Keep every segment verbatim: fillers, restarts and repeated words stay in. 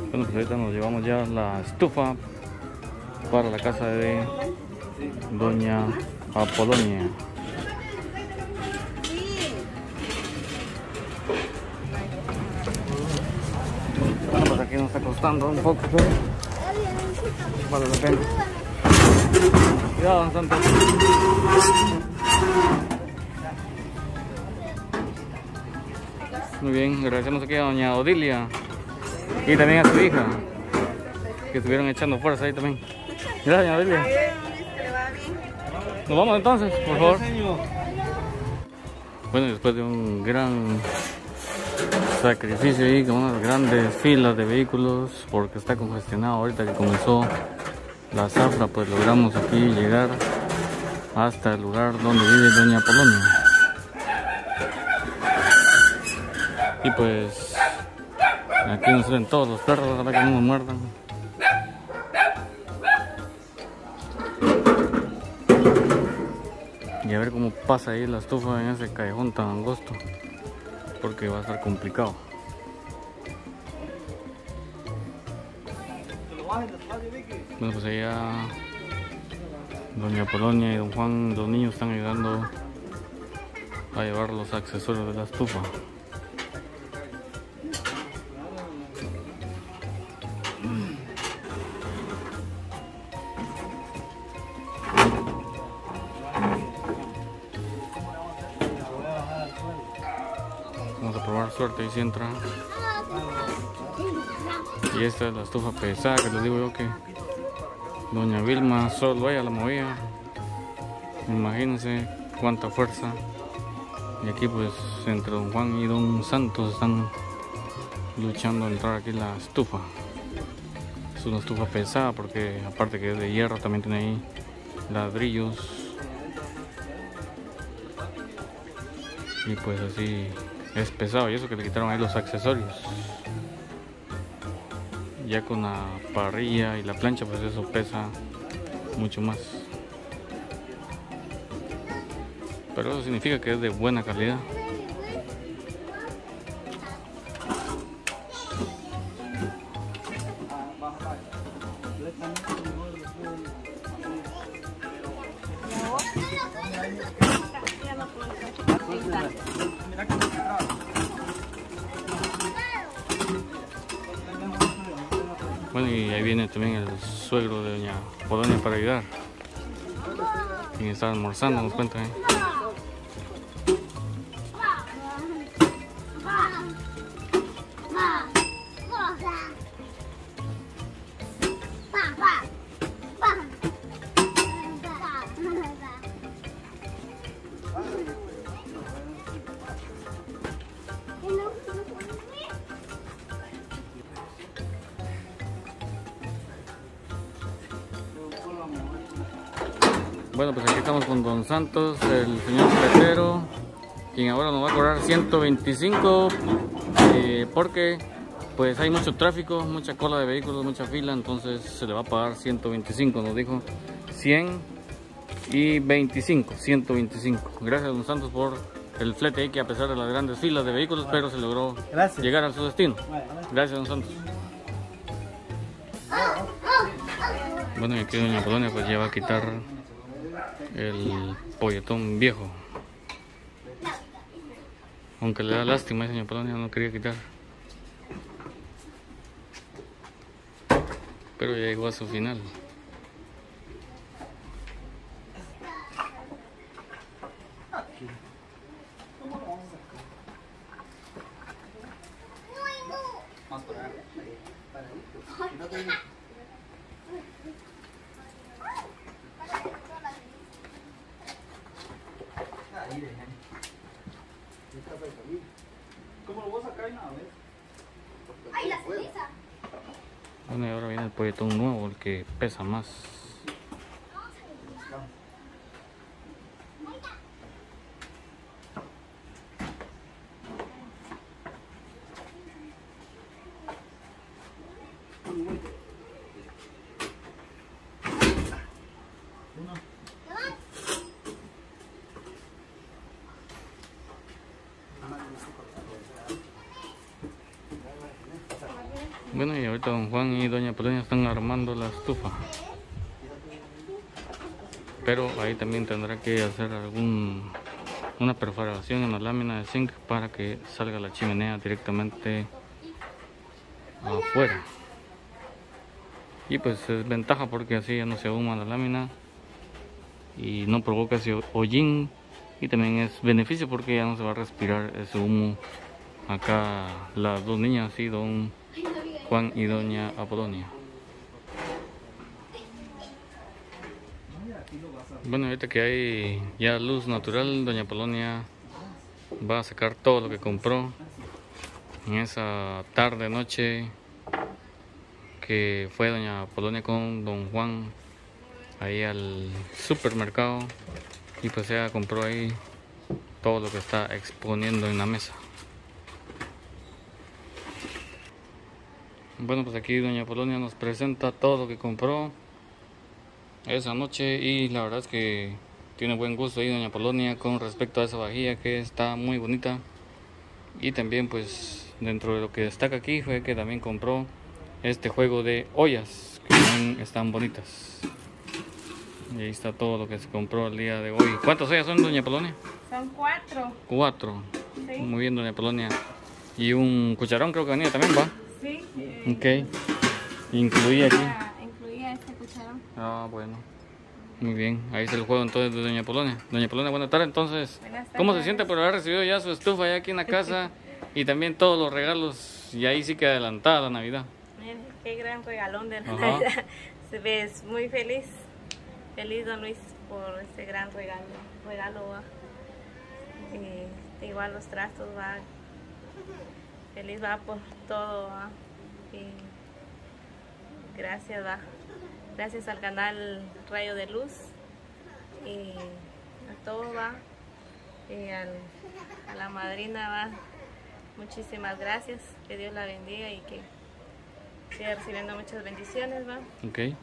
Bueno, pues ahorita nos llevamos ya la estufa para la casa de doña Apolonia. Bueno, pues aquí nos está costando un poco, pero vale la pena. Cuidado, don Santos. Muy bien, agradecemos aquí a doña Odilia y también a su hija que estuvieron echando fuerza ahí también. Gracias, doña Odilia. Nos vamos entonces, por favor. Bueno, después de un gran sacrificio ahí con unas grandes filas de vehículos porque está congestionado ahorita que comenzó la zafra, pues logramos aquí llegar hasta el lugar donde vive doña Apolonia. Y pues aquí nos ven todos los perros, ojalá que no nos muerdan. Y a ver cómo pasa ahí la estufa en ese callejón tan angosto, porque va a estar complicado. Bueno, pues allá doña Apolonia y don Juan, los niños están ayudando a llevar los accesorios de la estufa. Vamos a probar suerte y si entra. Y esta es la estufa pesada que les digo yo que doña Vilma solo ella la movía. Imagínense cuánta fuerza. Y aquí pues entre don Juan y don Santos están luchando a entrar aquí la estufa. Es una estufa pesada porque aparte que es de hierro también tiene ahí ladrillos. Y pues así es pesado, y eso que le quitaron ahí los accesorios. Ya con la parrilla y la plancha pues eso pesa mucho más. Pero eso significa que es de buena calidad. Bueno, y ahí viene también el suegro de doña Apolonia para ayudar. Y está almorzando, nos cuentan, ¿eh? Bueno, pues aquí estamos con don Santos, el señor fletero, quien ahora nos va a cobrar ciento veinticinco eh, porque pues hay mucho tráfico, mucha cola de vehículos, mucha fila, entonces se le va a pagar ciento veinticinco, nos dijo cien y veinticinco, ciento veinticinco. Gracias don Santos por el flete ahí, que a pesar de las grandes filas de vehículos, pero se logró Gracias. llegar a su destino. Gracias don Santos. Bueno, y aquí doña Apolonia pues ya va a quitar el polletón viejo, aunque le da lástima, doña Apolonia no quería quitar, pero ya llegó a su final. ¿Cómo lo voy a sacar? Nada, ¿ves? ¡Ay, la ceniza! Bueno, y ahora viene el polletón nuevo, el que pesa más. Bueno, y ahorita don Juan y doña Polonia están armando la estufa. Pero ahí también tendrá que hacer algún una perforación en la lámina de zinc para que salga la chimenea directamente afuera. Y pues es ventaja porque así ya no se ahuma la lámina y no provoca ese hollín, y también es beneficio porque ya no se va a respirar ese humo. Acá las dos niñas, sí, don Juan y doña Apolonia. Bueno, ahorita que hay ya luz natural, doña Apolonia va a sacar todo lo que compró en esa tarde noche que fue doña Apolonia con don Juan ahí al supermercado, y pues ella compró ahí todo lo que está exponiendo en la mesa. Bueno, pues aquí doña Apolonia nos presenta todo lo que compró esa noche, y la verdad es que tiene buen gusto ahí doña Apolonia con respecto a esa vajilla, que está muy bonita. Y también pues dentro de lo que destaca aquí fue que también compró este juego de ollas que también están bonitas. Y ahí está todo lo que se compró el día de hoy. ¿Cuántas ollas son, doña Apolonia? Son cuatro. Cuatro. Sí. Muy bien, doña Apolonia. Y un cucharón creo que venía también, ¿va? Sí. Ok. Incluía aquí. Incluía este cucharón. Ah, bueno. Muy bien. Ahí está el juego entonces de doña Apolonia. Doña Apolonia, buenas tardes entonces. Buenas tardes. ¿Cómo se siente por haber recibido ya su estufa ya aquí en la casa y también todos los regalos? Y ahí sí que adelantada la Navidad. Miren, qué gran regalón de la Ajá. Navidad. Se ve muy feliz. Feliz, don Luis, por este gran regalo. Regalo, va. Y igual los trastos, va. Feliz, va, por todo, va. Y gracias, va. Gracias al canal Rayo de Luz y a todo, va. Y al, a la madrina, va. Muchísimas gracias. Que Dios la bendiga y que siga recibiendo muchas bendiciones, va. Ok. Y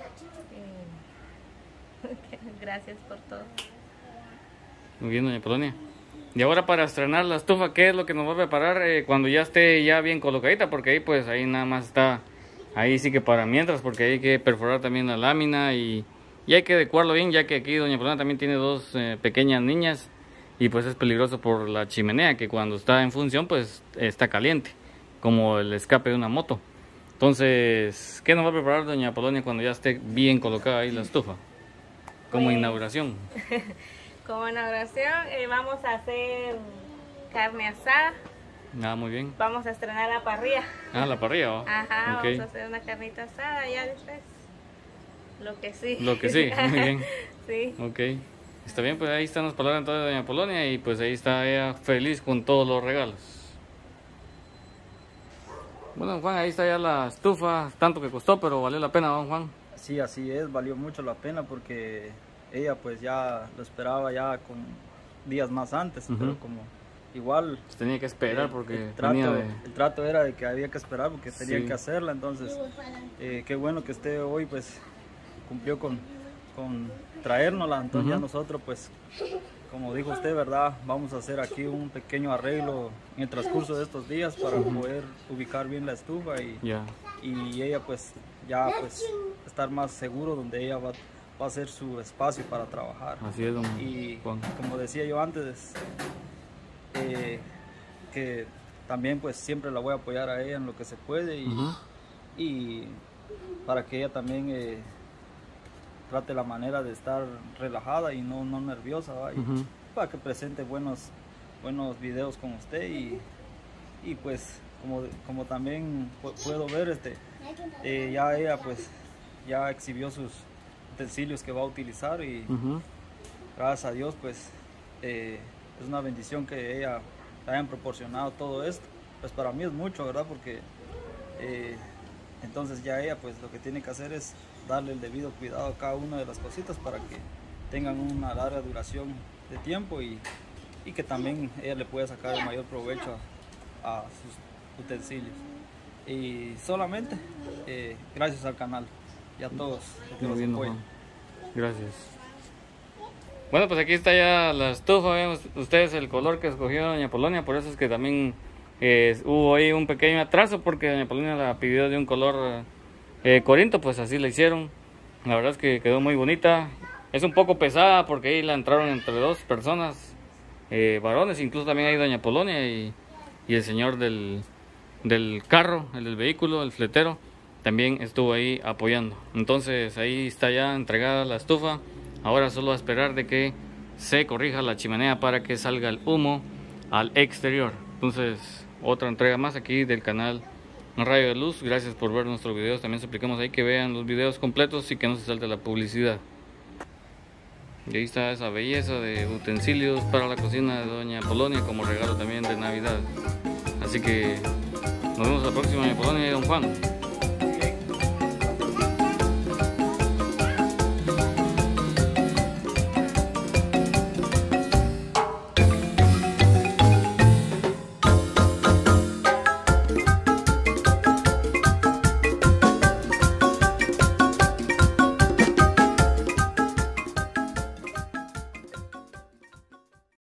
gracias por todo. Muy bien, doña Apolonia. Y ahora para estrenar la estufa, ¿qué es lo que nos va a preparar eh, cuando ya esté ya bien colocadita? Porque ahí pues ahí nada más está, ahí sí que para mientras, porque hay que perforar también la lámina y, y hay que adecuarlo bien, ya que aquí doña Apolonia también tiene dos eh, pequeñas niñas y pues es peligroso por la chimenea, que cuando está en función pues está caliente, como el escape de una moto. Entonces, ¿qué nos va a preparar doña Apolonia cuando ya esté bien colocada ahí la estufa? Como Pues, inauguración. Como inauguración eh, vamos a hacer carne asada. Ah, muy bien. Vamos a estrenar la parrilla. Ah, la parrilla, ¿va? Ajá, Okay. vamos a hacer una carnita asada ya después. Lo que sí. Lo que sí, muy bien. Sí. Ok. Está bien, pues ahí están las palabras entonces de doña Apolonia y pues ahí está ella feliz con todos los regalos. Bueno, don Juan, ahí está ya la estufa, tanto que costó, pero valió la pena, don Juan. Sí, así es, valió mucho la pena porque ella pues ya lo esperaba ya con días más antes, Ujú. pero como igual Se tenía que esperar el- porque el, trato, venía de... el trato era de que había que esperar porque tenían Sí. que hacerla, entonces eh, qué bueno que esté hoy pues cumplió con, con traérnosla, entonces Ujú. ya nosotros pues como dijo usted, ¿verdad? Vamos a hacer aquí un pequeño arreglo en el transcurso de estos días para poder ubicar bien la estufa y, Ya, y ella pues ya pues estar más seguro donde ella va, va a hacer su espacio para trabajar. así es, don Y Juan. como decía yo antes, eh, que también pues siempre la voy a apoyar a ella en lo que se puede y, Ujú. y para que ella también eh, trate la manera de estar relajada y no, no nerviosa, ¿va? Y Ujú. para que presente buenos, buenos videos con usted y, y pues como, como también pu- puedo ver, este, eh, ya ella pues ya exhibió sus utensilios que va a utilizar y Ujú. gracias a Dios pues eh, es una bendición que ella le hayan proporcionado todo esto. Pues para mí es mucho, ¿verdad? Porque eh, entonces ya ella pues lo que tiene que hacer es darle el debido cuidado a cada una de las cositas para que tengan una larga duración de tiempo y, y que también ella le pueda sacar el mayor provecho a, a sus utensilios. Y solamente eh, gracias al canal y a todos los que Muy nos bien, don apoyan. Juan. Gracias. Bueno, pues aquí está ya la estufa, vemos ustedes el color que escogió doña Apolonia, por eso es que también Eh, hubo ahí un pequeño atraso porque doña Paulina la pidió de un color eh, corinto, pues así la hicieron. La verdad es que quedó muy bonita. Es un poco pesada porque ahí la entraron entre dos personas, eh, varones, incluso también hay doña Polonia y, y el señor del, del carro, el del vehículo, el fletero, también estuvo ahí apoyando. Entonces ahí está ya entregada la estufa. Ahora solo a esperar de que se corrija la chimenea para que salga el humo al exterior. Entonces otra entrega más aquí del canal Rayo de Luz. Gracias por ver nuestros videos. También suplicamos ahí que vean los videos completos y que no se salte la publicidad. Y ahí está esa belleza de utensilios para la cocina de doña Polonia como regalo también de Navidad. Así que nos vemos la próxima, doña Polonia y don Juan.